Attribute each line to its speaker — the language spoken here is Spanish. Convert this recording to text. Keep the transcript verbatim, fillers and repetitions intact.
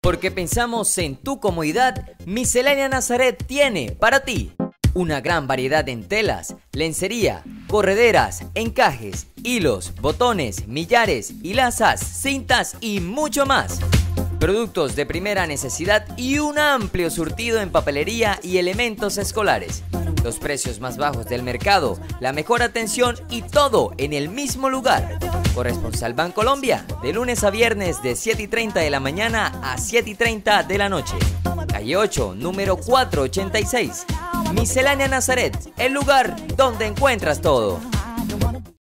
Speaker 1: Porque pensamos en tu comodidad, Miscelánea Nazaret tiene para ti una gran variedad en telas, lencería, correderas, encajes, hilos, botones, millares, hilazas, cintas y mucho más. Productos de primera necesidad y un amplio surtido en papelería y elementos escolares. Los precios más bajos del mercado, la mejor atención y todo en el mismo lugar. Corresponsal Bancolombia, de lunes a viernes de siete y treinta de la mañana a siete y treinta de la noche. Calle ocho, número cuatrocientos ochenta y seis. Miscelánea Nazaret, el lugar donde encuentras todo.